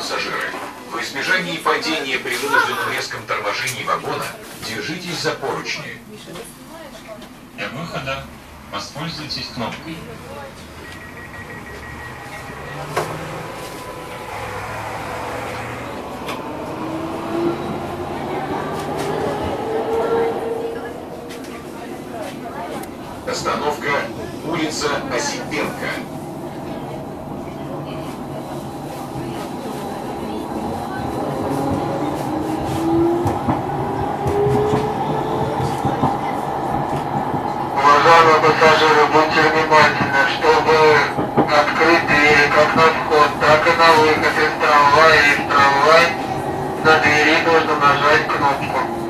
пассажиры. В избежании падения при вынужденном резком торможении вагона держитесь за поручни. Для выхода воспользуйтесь кнопкой. Остановка улица Осипенко. Уважаемые пассажиры, будьте внимательны, чтобы открыть двери как на вход, так и на выход из трамвая и в трамвай, на двери нужно нажать кнопку.